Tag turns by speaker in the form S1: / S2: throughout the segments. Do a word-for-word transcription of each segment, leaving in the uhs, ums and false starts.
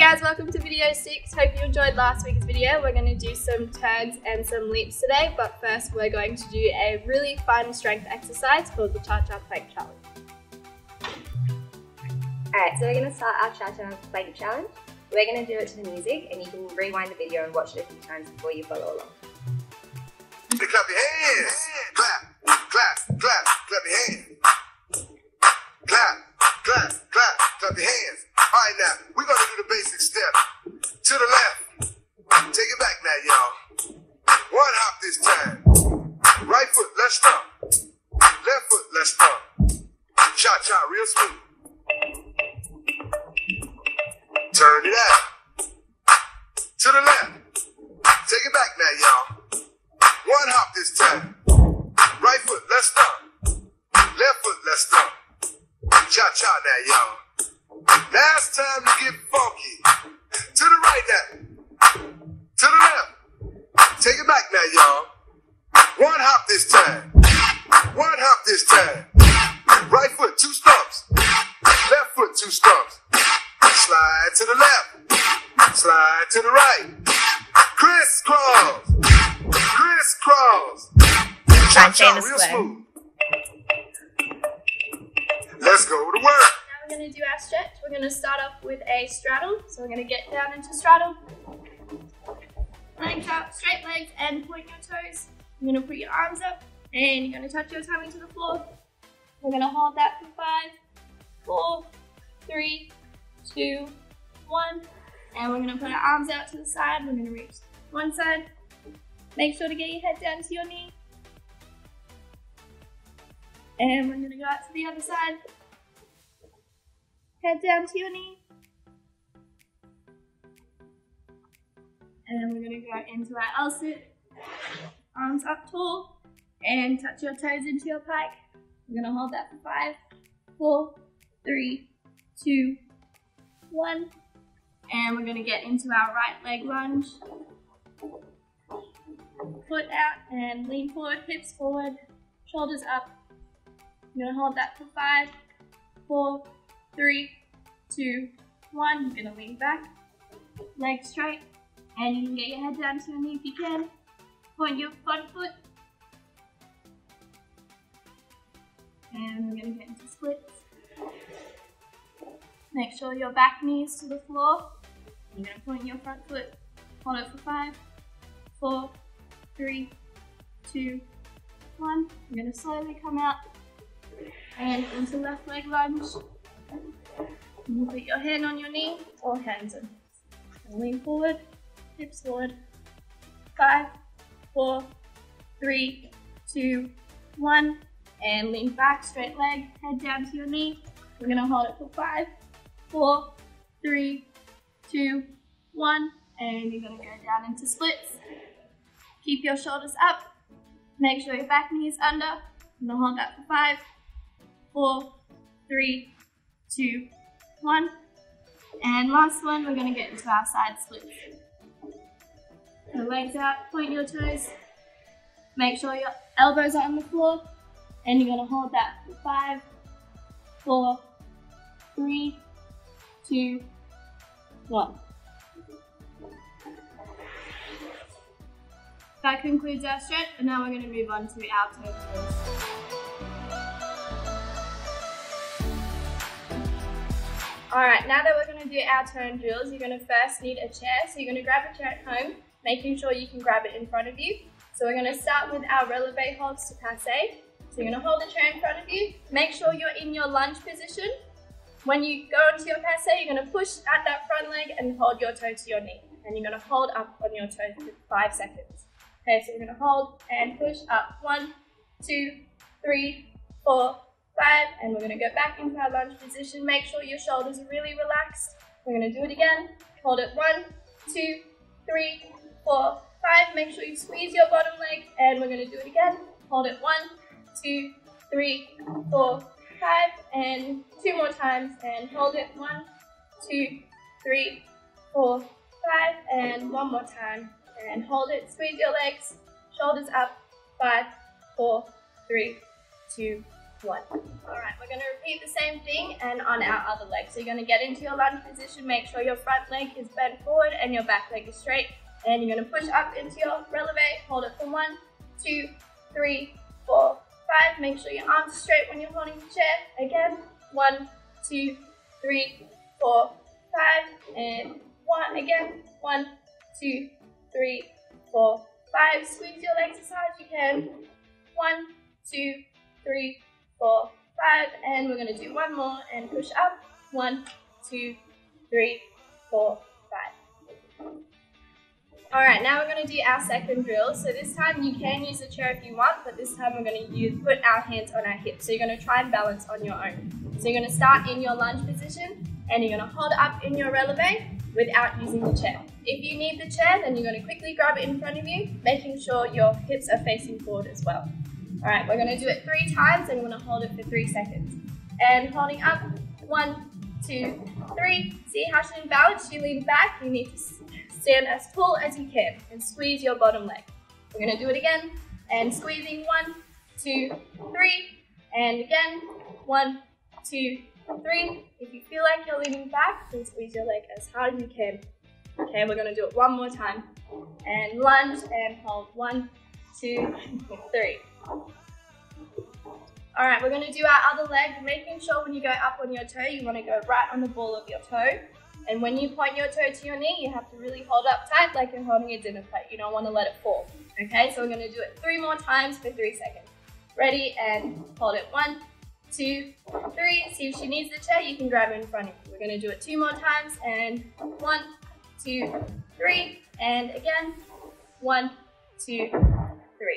S1: guys, welcome to video six. Hope you enjoyed last week's video. We're going to do some turns and some leaps today, but first we're going to do a really fun strength exercise called the Cha-Cha Plank Challenge.
S2: Alright, so we're going to start our Cha-Cha Plank Challenge. We're going to do it to the music, and you can rewind the video and watch it a few times before you follow along.
S3: Clap your hands. Clap, clap, clap, clap your hands. Clap, clap, clap, clap your hands. All right, now, we're going to do the basic step. To the left. Take it back now, y'all. One hop this time. Right foot, let's stomp. Left foot, let's stomp. Cha-cha, real smooth. Turn it out. To the left. Take it back now, y'all. One hop this time. Right foot, let's stomp. Left foot, let's stomp. Cha-cha now, y'all. Now it's time to get funky. To the right now. To the left. Take it back now, y'all. One hop this time. One hop this time. Right foot, two stumps. Left foot, two stumps. Slide to the left. Slide to the right. Crisscross. Crisscross. Cha-cha, real smooth. Let's go to work.
S1: We're going to do our stretch. We're going to start off with a straddle. So we're going to get down into straddle. Legs up, straight legs, and point your toes. You're going to put your arms up, and you're going to touch your tummy to the floor. We're going to hold that for five, four, three, two, one. And we're going to put our arms out to the side. We're going to reach one side. Make sure to get your head down to your knee. And we're going to go out to the other side. Head down to your knee. And then we're going to go into our L-sit. Arms up tall. And touch your toes into your pike. We're going to hold that for five, four, three, two, one. And we're going to get into our right leg lunge. Foot out and lean forward, hips forward, shoulders up. You're going to hold that for five, four, three, two, one. You're going to lean back, legs straight, and you can get your head down to your knee if you can. Point your front foot. And we're going to get into splits. Make sure your back knee is to the floor. You're going to point your front foot, hold it for five, four, three, two, one. You're going to slowly come out and into left leg lunge. You put your hand on your knee or hands in. And lean forward, hips forward. Five, four, three, two, one. And lean back, straight leg, head down to your knee. We're going to hold it for five, four, three, two, one. And you're going to go down into splits. Keep your shoulders up. Make sure your back knee is under. I'm going to hold that for five, four, three, two, one. And last one, we're going to get into our side splits. The legs out, point your toes. Make sure your elbows are on the floor. And you're going to hold that for five, four, three, two, one. That concludes our stretch, and now we're going to move on to our toe turns. Alright, now that we're going to do our turn drills, you're going to first need a chair. So you're going to grab a chair at home, making sure you can grab it in front of you. So we're going to start with our releve holds to passe. So you're going to hold the chair in front of you. Make sure you're in your lunge position. When you go into your passe, you're going to push at that front leg and hold your toe to your knee. And you're going to hold up on your toe for five seconds. Okay, so we're going to hold and push up. One, two, three, four, five. And we're going to go back into our lunge position. Make sure your shoulders are really relaxed. We're going to do it again. Hold it. One, two, three, four, five. Make sure you squeeze your bottom leg. And we're going to do it again. Hold it. One, two, three, four, five. And two more times. And hold it. One, two, three, four, five. And one more time. And hold it, squeeze your legs, shoulders up, five, four, three, two, one. Alright, we're going to repeat the same thing and on our other leg. So you're going to get into your lunge position, make sure your front leg is bent forward and your back leg is straight. And you're going to push up into your releve, hold it for one, two, three, four, five. Make sure your arms are straight when you're holding the chair. Again, one, two, three, four, five, and one. Again, one, two, three, four, five. Squeeze your legs as hard as you can. One, two, three, four, five, and we're going to do one more and push up. One, two, three, four, five. Alright, now we're going to do our second drill. So this time you can use a chair if you want, but this time we're going to use, put our hands on our hips. So you're going to try and balance on your own. So you're going to start in your lunge position and you're going to hold up in your releve without using the chair. If you need the chair, then you're going to quickly grab it in front of you, making sure your hips are facing forward as well. Alright, we're going to do it three times and we're going to hold it for three seconds. And holding up, one, two, three. See how she's in balance? You lean back, you need to stand as tall as you can and squeeze your bottom leg. We're going to do it again and squeezing one, two, three, and again, one, two, three. If you feel like you're leaning back, then squeeze your leg as hard as you can. Okay, we're going to do it one more time. And lunge and hold one, two, three. Alright, we're going to do our other leg, making sure when you go up on your toe, you want to go right on the ball of your toe. And when you point your toe to your knee, you have to really hold up tight like you're holding a dinner plate. You don't want to let it fall. Okay, so we're going to do it three more times for three seconds. Ready, and hold it. One, two, three. See if she needs the chair, you can grab it in front of you. We're going to do it two more times, and one, two, three, and again, one, two, three.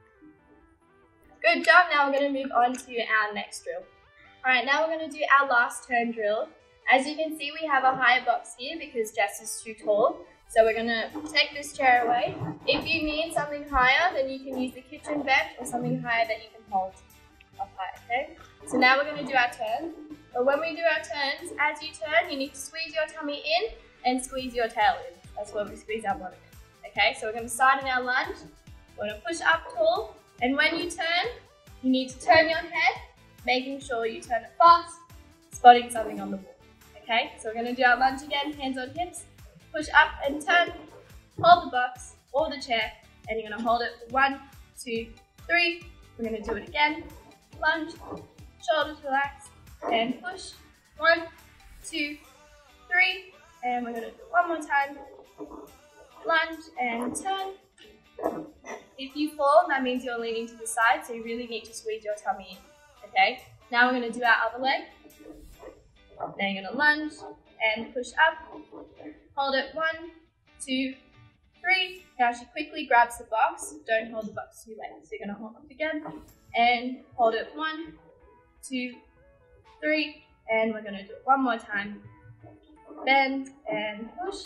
S1: Good job. Now we're going to move on to our next drill. Alright, now we're going to do our last turn drill. As you can see, we have a higher box here because Jess is too tall. So we're going to take this chair away. If you need something higher, then you can use the kitchen bench or something higher that you can hold up high, okay? So now we're going to do our turn. But when we do our turns, as you turn, you need to squeeze your tummy in and squeeze your tail in. That's where we squeeze our bottom in, okay? So we're going to start in our lunge. We're going to push up tall. And when you turn, you need to turn your head, making sure you turn it fast, spotting something on the wall. Okay, so we're going to do our lunge again, hands on hips, push up and turn, hold the box or the chair, and you're going to hold it for one, two, three. We're going to do it again, lunge, shoulders relaxed, and push, one, two, three, and we're going to do it one more time, lunge and turn. If you fall, that means you're leaning to the side, so you really need to squeeze your tummy in, okay? Now we're going to do our other leg. Now you're going to lunge and push up, hold it, one, two, three. Now she quickly grabs the box, don't hold the box too late. So you're going to hold up again and hold it, one, two, three, and we're going to do it one more time. Bend and push,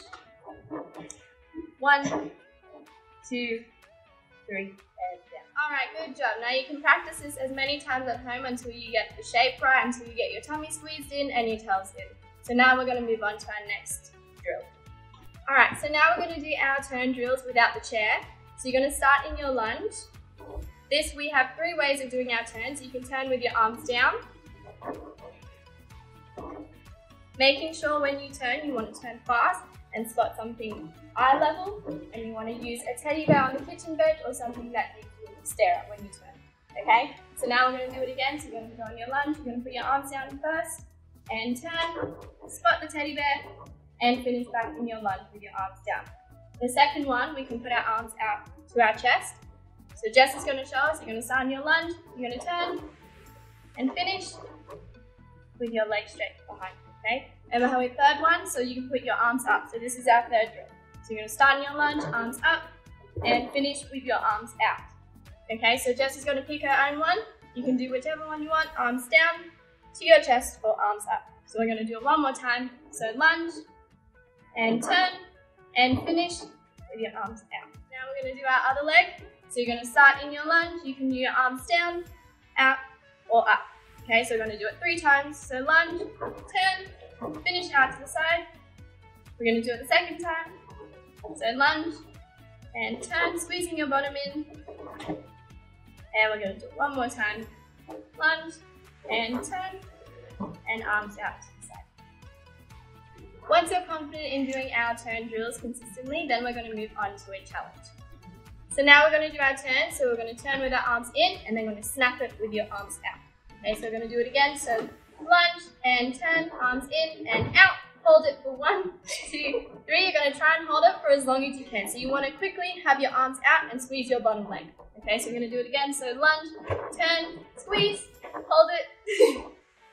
S1: one, two, three, and down. Alright, good job. Now you can practice this as many times at home until you get the shape right, until you get your tummy squeezed in and your tails in. So now we're going to move on to our next drill. Alright, so now we're going to do our turn drills without the chair. So you're going to start in your lunge. This, we have three ways of doing our turns. You can turn with your arms down. Making sure when you turn, you want to turn fast and spot something eye level, and you want to use a teddy bear on the kitchen bench or something that you can stare at when you turn. Okay, so now we're going to do it again. So you're going to go on your lunge, you're going to put your arms down first and turn, spot the teddy bear, and finish back in your lunge with your arms down. The second one, we can put our arms out to our chest. So Jess is going to show us. You're going to start in your lunge, you're going to turn and finish with your legs straight behind. Okay, remember how we third one, so you can put your arms up. So this is our third drill. So you're going to start in your lunge, arms up, and finish with your arms out. Okay, so Jess is going to pick her own one. You can do whichever one you want, arms down to your chest or arms up. So we're going to do it one more time. So lunge, and turn, and finish with your arms out. Now we're going to do our other leg. So you're going to start in your lunge. You can do your arms down, out, or up. Okay, so we're going to do it three times. So lunge, turn, finish out to the side. We're going to do it the second time. So lunge and turn, squeezing your bottom in. And we're going to do it one more time. lunge, and turn, and arms out to the side. Once you're confident in doing our turn drills consistently, then we're going to move on to a challenge. So now we're going to do our turn, so we're going to turn with our arms in, and then we're going to snap it with your arms out. Okay, so we're going to do it again, so lunge, and turn, arms in, and out. Hold it for one, two, three. You're going to try and hold it for as long as you can. So you want to quickly have your arms out and squeeze your bottom leg. Okay, so we're going to do it again. So lunge, turn, squeeze, hold it.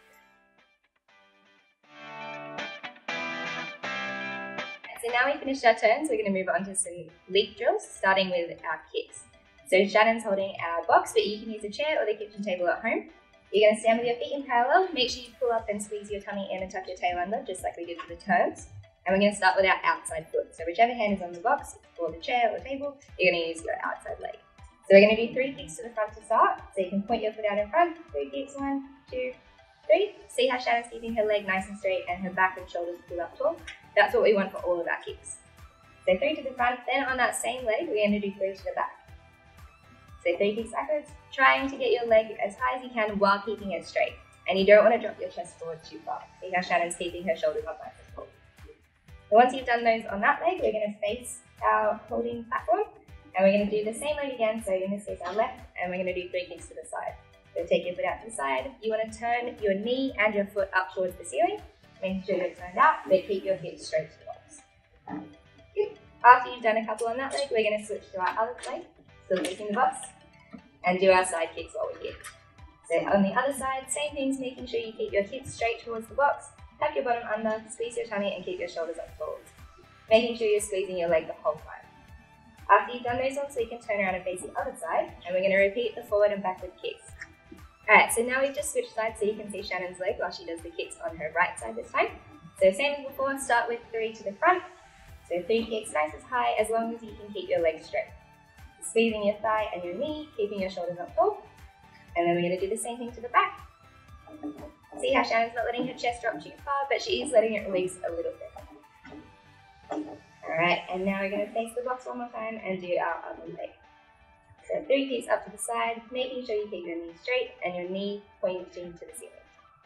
S2: So now we finished our turns, we're going to move on to some leg drills, starting with our kicks. So Shannon's holding our box, but you can use a chair or the kitchen table at home. You're going to stand with your feet in parallel. Make sure you pull up and squeeze your tummy in and tuck your tail under, just like we did for the turns. And we're going to start with our outside foot. So whichever hand is on the box, or the chair or table, you're going to use your outside leg. So we're going to do three kicks to the front to start. So you can point your foot out in front. Three kicks, one, two, three. See how Shannon's keeping her leg nice and straight and her back and shoulders pulled up tall? That's what we want for all of our kicks. So three to the front, then on that same leg, we're going to do three to the back. So three kicks backwards, trying to get your leg as high as you can while keeping it straight. And you don't want to drop your chest forward too far. See how Shannon's keeping her shoulders up nice and tall. So once you've done those on that leg, we're going to face our holding platform. And we're going to do the same leg again, so in this case our left, and we're going to do three kicks to the side. So take your foot out to the side. You want to turn your knee and your foot up towards the ceiling. Make sure you're turned out, but keep your hips straight to the box. Good. After you've done a couple on that leg, we're going to switch to our other leg, still facing the box, and do our side kicks while we're here. So on the other side, same things, making sure you keep your hips straight towards the box, tuck your bottom under, squeeze your tummy, and keep your shoulders up forward. Making sure you're squeezing your leg the whole time. After you've done those ones, we can turn around and face the other side, and we're going to repeat the forward and backward kicks. Alright, so now we've just switched sides so you can see Shannon's leg while she does the kicks on her right side this time. So same as before, start with three to the front. So three kicks nice as high as long as you can keep your legs straight. Squeezing your thigh and your knee, keeping your shoulders up tall. And then we're going to do the same thing to the back. See how Shannon's not letting her chest drop too far, but she is letting it release a little bit. Alright, and now we're going to face the box one more time and do our other leg. So three kicks up to the side, making sure you keep your knee straight and your knee pointing to the ceiling.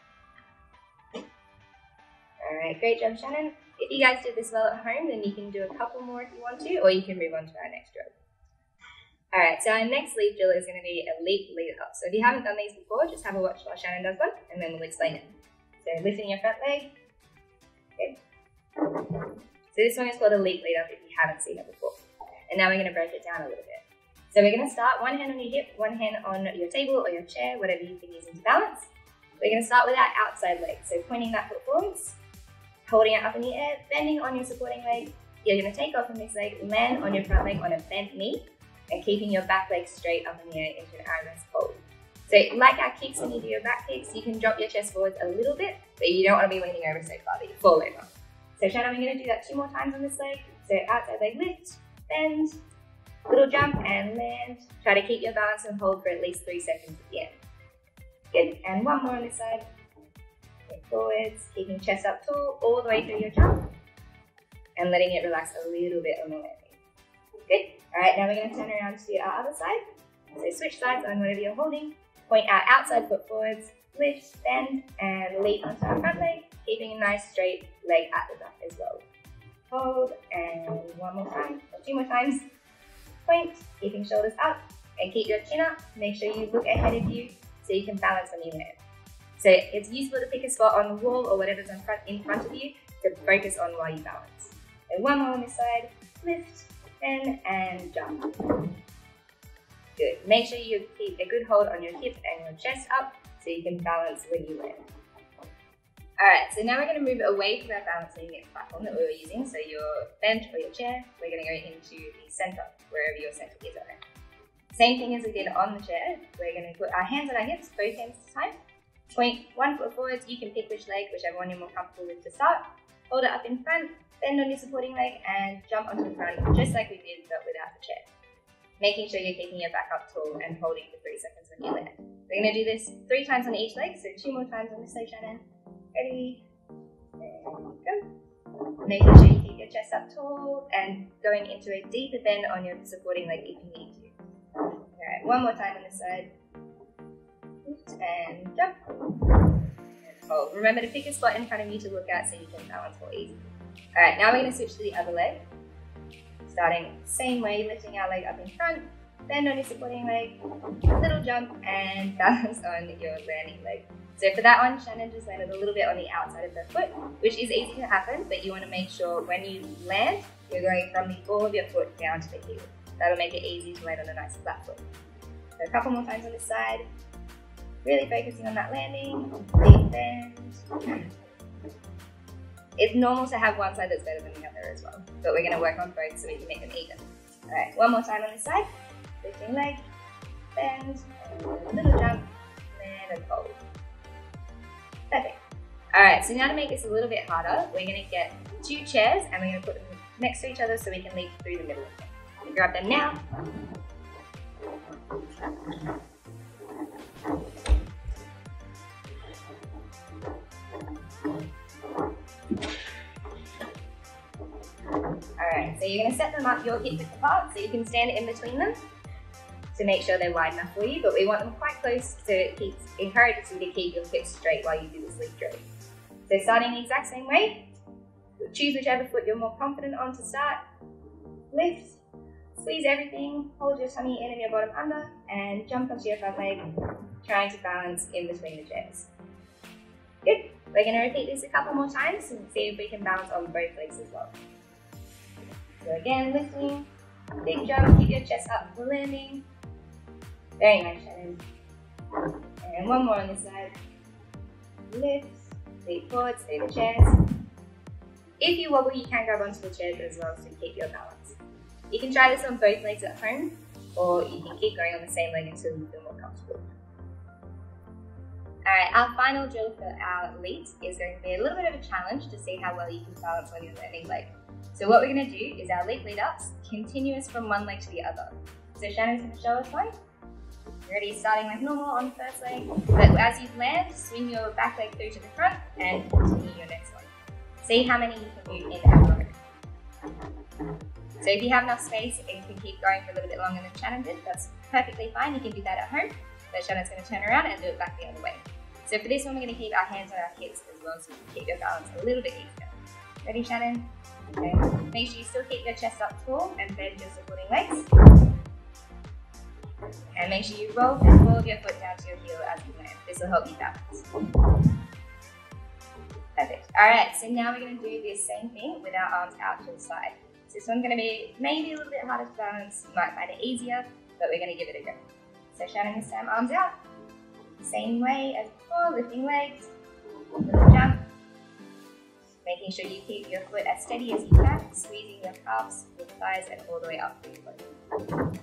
S2: Alright, great job, Shannon. If you guys did this well at home, then you can do a couple more if you want to, or you can move on to our next drill. Alright, so our next leap drill is going to be a leap lead up. So if you haven't done these before, just have a watch while Shannon does one, and then we'll explain it. So lifting your front leg. Good. So this one is called a leap lead up if you haven't seen it before. And now we're going to break it down a little bit. So we're going to start one hand on your hip, one hand on your table or your chair, whatever you've been using to balance. We're going to start with our outside leg. So pointing that foot forwards, holding it up in the air, bending on your supporting leg. You're going to take off from this leg, land on your front leg on a bent knee, and keeping your back leg straight up in the air into an arm rest hold. So like our kicks when you do your back kicks, you can drop your chest forwards a little bit, but you don't want to be leaning over so far that you fall over. So Shannon, we're going to do that two more times on this leg. So outside leg lift, bend, little jump and land. Try to keep your balance and hold for at least three seconds at the end. Good, and one more on this side. Get forwards, keeping chest up tall all the way through your jump and letting it relax a little bit on the landing. Good, alright, now we're going to turn around to our other side. So switch sides on whatever you're holding. Point our outside foot forwards, lift, bend, and leap onto our front leg, keeping a nice straight leg at the back as well. Hold, and one more time, or two more times. Point, keeping shoulders up, and keep your chin up. Make sure you look ahead of you so you can balance when you land. So it's useful to pick a spot on the wall or whatever's in front, in front of you to focus on while you balance. And one more on this side, lift, bend, and jump. Good. Make sure you keep a good hold on your hip and your chest up so you can balance when you land. Alright, so now we're going to move away from our balancing platform that we were using. So your bench or your chair, we're going to go into the center, wherever your center is at. Same thing as we did on the chair. We're going to put our hands on our hips, both hands this time. Point one foot forwards. You can pick which leg, whichever one you're more comfortable with to start. Hold it up in front, bend on your supporting leg, and jump onto the front, just like we did but without the chair. Making sure you're keeping your back up tall and holding for three seconds when you land. We're going to do this three times on each leg, so two more times on this leg, Shannon. Ready, and go. Making sure you keep your chest up tall and going into a deeper bend on your supporting leg if you need to. Alright, one more time on this side. and jump. And hold. Remember to pick a spot in front of you to look at so you can balance more easily. Alright, now we're going to switch to the other leg. Starting same way, lifting our leg up in front, bend on your supporting leg, little jump, and balance on your landing leg. So for that one, Shannon just landed a little bit on the outside of her foot, which is easy to happen, but you want to make sure when you land, you're going from the ball of your foot down to the heel. That'll make it easy to land on a nice flat foot. So a couple more times on this side, really focusing on that landing, big bend. It's normal to have one side that's better than the other as well, but we're going to work on both so we can make them even. Alright, one more time on this side, lifting leg, bend, and a little jump, and a hold. Perfect. Alright, so now to make this a little bit harder, we're going to get two chairs and we're going to put them next to each other so we can leap through the middle of them. So grab them now. Alright, so you're going to set them up your hip width apart so you can stand in between them to make sure they're wide enough for you, but we want them quite close to keep, encourage you to keep your hips straight while you do this leap drill. So starting the exact same way, choose whichever foot you're more confident on to start, lift, squeeze everything, hold your tummy in and your bottom under, and jump onto your front leg, trying to balance in between the chairs. Good. We're going to repeat this a couple more times and see if we can balance on both legs as well. So again, lifting, big jump, keep your chest up for landing. Very nice, Shannon. And one more on this side. Lift, leap forward, stay the chairs. If you wobble, you can grab onto the chairs as well to keep your balance. You can try this on both legs at home, or you can keep going on the same leg until you feel more comfortable. Alright, our final drill for our leaps is going to be a little bit of a challenge to see how well you can balance on your landing leg. So what we're going to do is our leap lead ups, continuous from one leg to the other. So Shannon's going to show us one. Ready, starting like normal on the first leg, but as you land, swing your back leg through to the front and continue your next one. See how many you can do in a row. So if you have enough space and you can keep going for a little bit longer than Shannon did, that's perfectly fine. You can do that at home, but Shannon's going to turn around and do it back the other way. So for this one, we're going to keep our hands on our hips as well, so you can keep your balance a little bit easier. Ready, Shannon? Okay. Make sure you still keep your chest up tall and bend your supporting legs. And make sure you roll the ball of your foot down to your heel as you land. This will help you balance. Perfect. Alright, so now we're going to do the same thing with our arms out to the side. So this one's going to be maybe a little bit harder to balance. You might find it easier, but we're going to give it a go. So Shannon, this time, arms out. Same way as before, lifting legs, little jump. Making sure you keep your foot as steady as you can, squeezing your calves, your thighs, and all the way up through your foot.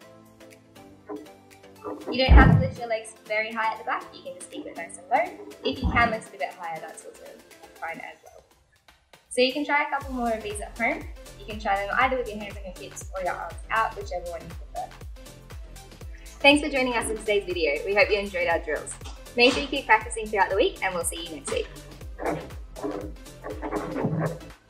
S2: You don't have to lift your legs very high at the back, you can just keep it nice and low. If you can lift it a bit higher, that's also fine as well. So you can try a couple more of these at home. You can try them either with your hands on your hips or your arms out, whichever one you prefer. Thanks for joining us in today's video. We hope you enjoyed our drills. Make sure you keep practicing throughout the week and we'll see you next week.